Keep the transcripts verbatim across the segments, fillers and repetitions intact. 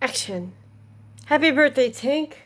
Action. Happy birthday, Tink.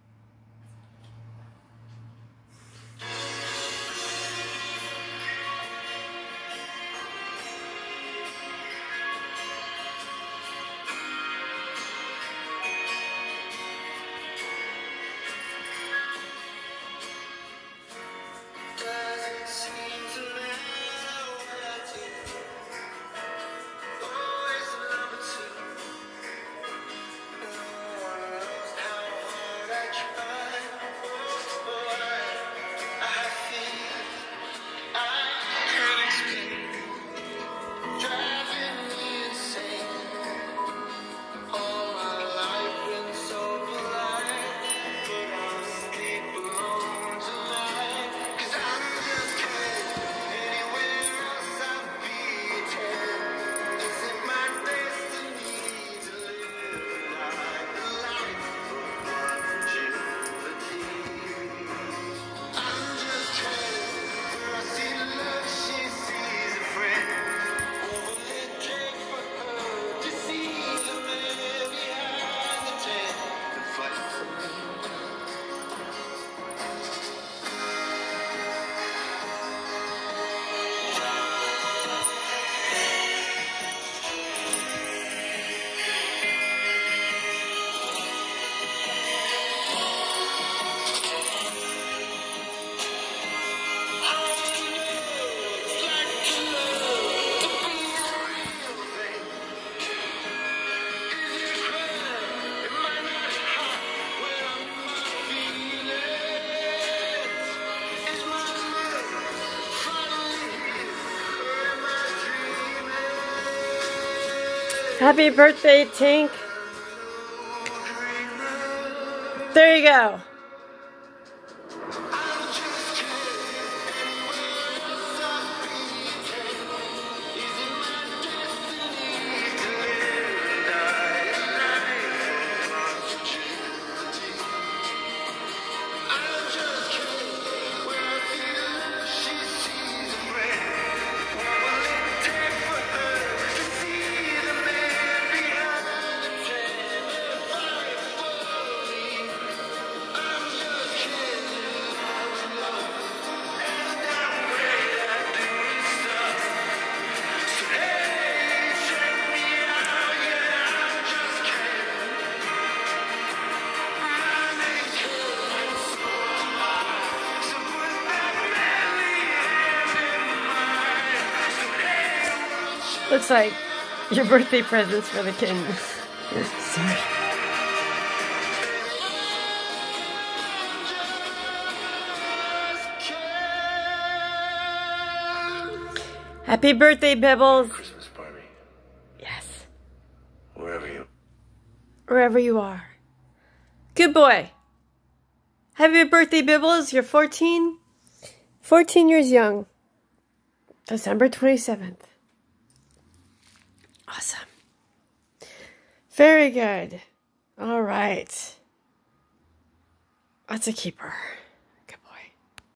Happy birthday, Tink. There you go. Looks like your birthday presents for the king. Sorry. Happy birthday, Bibbles. Christmas, Barbie. Yes. Wherever you... Wherever you are. Good boy. Happy birthday, Bibbles. You're fourteen. fourteen years young. December twenty-seventh. Awesome. Very good. All right. That's a keeper.